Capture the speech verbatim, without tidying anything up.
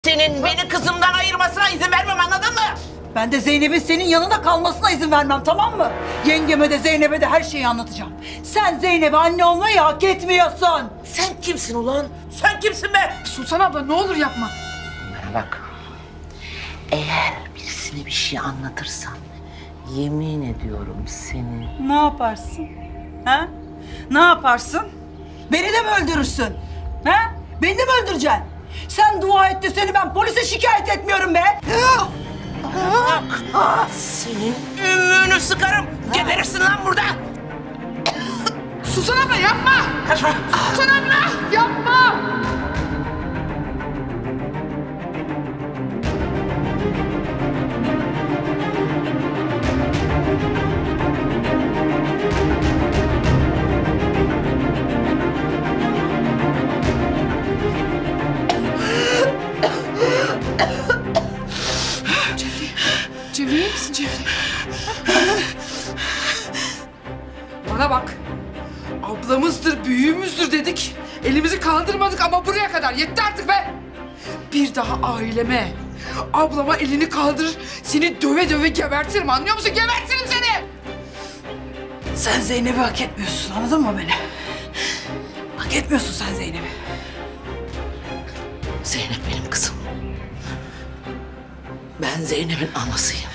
Senin beni kızımdan ayırmasına izin vermem, anladın mı? Ben de Zeynep'in senin yanında kalmasına izin vermem, tamam mı? Yengeme de Zeynep'e de her şeyi anlatacağım. Sen Zeynep'e anne olmayı hak etmiyorsun. Sen kimsin ulan? Sen kimsin be? Sultan abla ne olur yapma. Bana bak. Eğer birisine bir şey anlatırsan yemin ediyorum seni... Ne yaparsın? Ha? Ne yaparsın? Beni de mi öldürürsün? Ha? Beni de mi öldüreceksin? Sen dua et de seni ben polise şikayet etmiyorum be. Bak, senin ümüğünü sıkarım. Geberirsin lan burada. Sultan abla yapma. Kaçma. Sultan abla yapma. Cevri iyi misin Cevri? Bana bak. Ablamızdır, büyüğümüzdür dedik. Elimizi kaldırmadık ama buraya kadar. Yetti artık be. Bir daha aileme, ablama elini kaldır. Seni döve döve gebertirim, anlıyor musun? Gebertirim seni. Sen Zeynep'i hak etmiyorsun, anladın mı beni? Hak etmiyorsun sen Zeynep'i. Zeynep benim kızım. Ben Zeynep'in anasıyım.